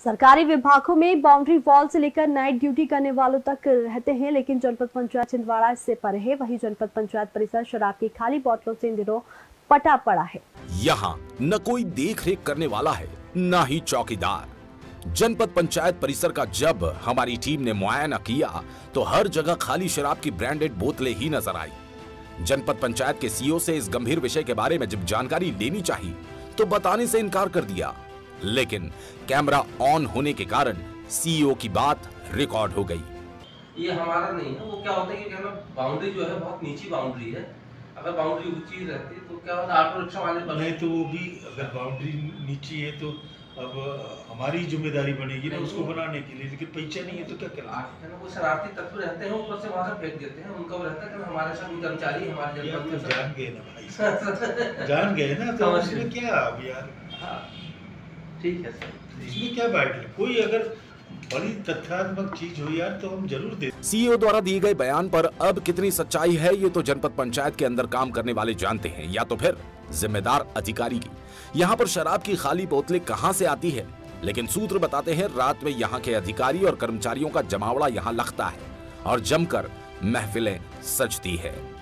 सरकारी विभागों में बाउंड्री वॉल से लेकर नाइट ड्यूटी करने वालों तक रहते हैं, लेकिन जनपद पंचायत छिंदवाड़ा इससे परे है। वहीं जनपद पंचायत परिसर शराब की खाली बोतलों से इन दिनों पटा पड़ा है। यहाँ न कोई देख रेख करने वाला है, न ही चौकीदार। जनपद पंचायत परिसर का जब हमारी टीम ने मुआयना किया तो हर जगह खाली शराब की ब्रांडेड बोतलें ही नजर आई। जनपद पंचायत के सीईओ से इस गंभीर विषय के बारे में जब जानकारी लेनी चाहिए तो बताने से इनकार कर दिया, लेकिन कैमरा ऑन होने के कारण सीईओ की बात रिकॉर्ड हो गई। ये हमारा नहीं है। वो क्या होता है कि बाउंड्री जो है बहुत नीची बाउंड्री है। अगर बाउंड्री ऊंची रहती तो क्या होता, ऑटो रिक्शा वाले नहीं तो वो भी अगर बाउंड्री नीची है तो अब हमारी जिम्मेदारी बनेगी ना उसको बनाने के लिए, लेकिन पैसा नहीं है तो क्या करें। वो शरारती तत्व रहते हैं, ऊपर से वहां से फेंक देते हैं। उनका वो रहता है कि हमारे साथ कर्मचारी हमारे जनपद में जान गए ना भाई जान गए ना, तो उसमें क्या अब यार। ठीक है सर, इसमें क्या बैठ ले, कोई अगर बड़ी तथ्यात्मक चीज हो यार तो हम जरूर दे। सीईओ द्वारा दिए गए बयान पर अब कितनी सच्चाई है ये तो जनपद पंचायत के अंदर काम करने वाले जानते हैं, या तो फिर जिम्मेदार अधिकारी की। यहाँ पर शराब की खाली बोतलें कहाँ से आती है, लेकिन सूत्र बताते हैं रात में यहाँ के अधिकारी और कर्मचारियों का जमावड़ा यहाँ लगता है और जमकर महफिलें सजती है।